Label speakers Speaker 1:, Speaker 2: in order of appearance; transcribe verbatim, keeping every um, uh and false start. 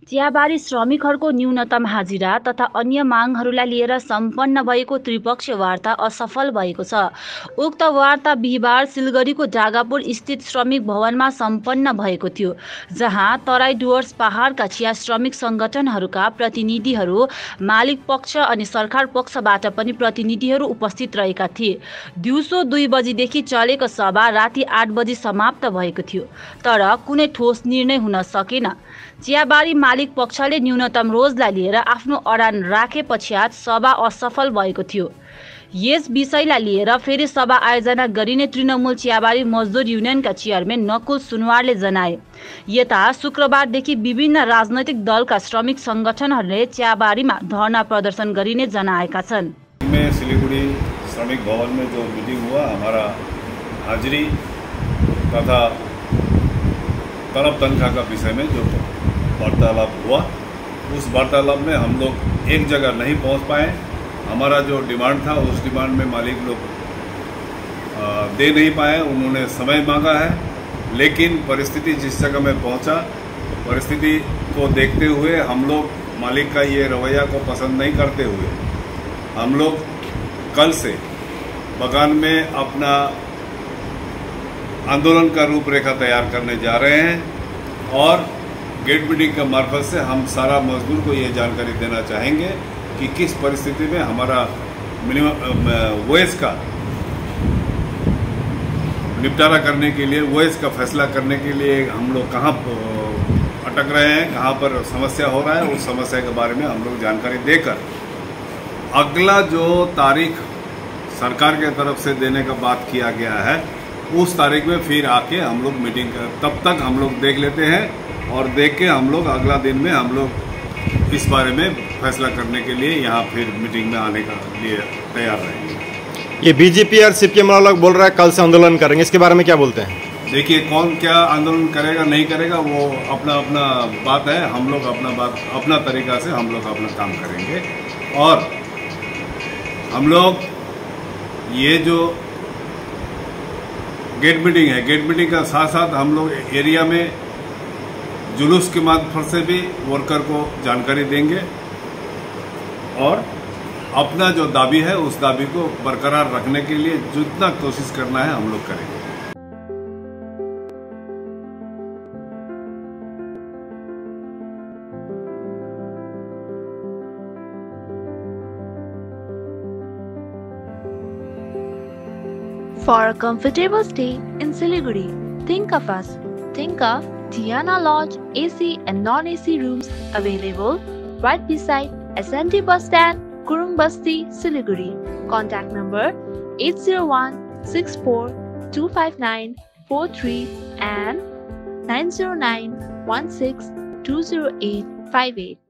Speaker 1: चियाबारी श्रमिकहरूको न्यूनतम हाजिरा तथा अन्य मागहरूलाई लिएर सम्पन्न भएको त्रिपक्षीय वार्ता असफल भएको छ। उक्त वार्ता बिहिबार सिलगढीको जागापुर स्थित श्रमिक भवनमा सम्पन्न भएको थियो, जहाँ तराई डुवर्स पहाडका चिया श्रमिक सङ्गठनहरूका प्रतिनिधिहरू, मालिक पक्ष अनि सरकार पक्षबाट पनि प्रतिनिधिहरू उपस्थित रहेका थिए। दिउँसो दुई बजीदेखि चलेको सभा राति आठ बजी समाप्त भएको थियो, तर कुनै ठोस निर्णय हुन सकेन। चियाबारी मालिक पक्षले न्यूनतम रोजलाई लिएर आफ्नो अडान राखे पश्चात सभा असफल भएको थियो। यस विषयलाई लिएर फेरि सभा आयोजना गरिने तृणमूल चियाबारी मजदुर युनियनका चेयरम्यान नकुल सुनवारले जनाए। यता शुक्रबारदेखि विभिन्न राजनैतिक दलका श्रमिक सङ्गठनहरूले चियाबारीमा धरना प्रदर्शन गरिने जनाएका छन्।
Speaker 2: में सिलीगुड़ी श्रमिक भवन में जो मीटिंग हुआ, हमारा हाजिरी तथा तलब तनख्वाह का विषय में जो वार्तालाप हुआ, उस वार्तालाप में हम लोग एक जगह नहीं पहुंच पाए। हमारा जो डिमांड था उस डिमांड में मालिक लोग दे नहीं पाए। उन्होंने समय मांगा है, लेकिन परिस्थिति जिस जगह में पहुंचा, परिस्थिति को देखते हुए हम लोग मालिक का ये रवैया को पसंद नहीं करते हुए हम लोग कल से बगान में अपना आंदोलन का रूपरेखा तैयार करने जा रहे हैं और गेट मीटिंग के मार्फत से हम सारा मजदूर को ये जानकारी देना चाहेंगे कि किस परिस्थिति में हमारा मिनिमम वेज का निपटारा करने के लिए, वेज का फैसला करने के लिए हम लोग कहाँ अटक रहे हैं, कहाँ पर समस्या हो रहा है, उस समस्या के बारे में हम लोग जानकारी देकर अगला जो तारीख सरकार के तरफ से देने का बात किया गया है, उस तारीख में फिर आके हम लोग मीटिंग कर, तब तक हम लोग देख लेते हैं और देख के हम लोग अगला दिन में हम लोग इस बारे में फैसला करने के लिए यहाँ फिर मीटिंग में आने का लिए तैयार रहेंगे।
Speaker 3: ये बीजेपी और सीपीएम वाला लोग बोल रहा है कल से आंदोलन करेंगे, इसके बारे में क्या बोलते हैं?
Speaker 2: देखिए, कौन क्या आंदोलन करेगा नहीं करेगा वो अपना अपना बात है। हम लोग अपना बात अपना तरीका से हम लोग अपना काम करेंगे और हम लोग ये जो गेट मीटिंग है, गेट मीटिंग का साथ साथ हम लोग एरिया में जुलूस के माध्यम से भी वर्कर को जानकारी देंगे और अपना जो दाबी है उस दाबी को बरकरार रखने के लिए जितना कोशिश करना है हम लोग करेंगे।
Speaker 4: For a comfortable stay in Siliguri, think of us. Think of Diana Lodge A C and non-A C rooms available right beside S N T bus stand, Kurung Basti, Siliguri. Contact number eight zero one, six four, two five nine, four three and nine zero nine, one six, two zero eight, five eight.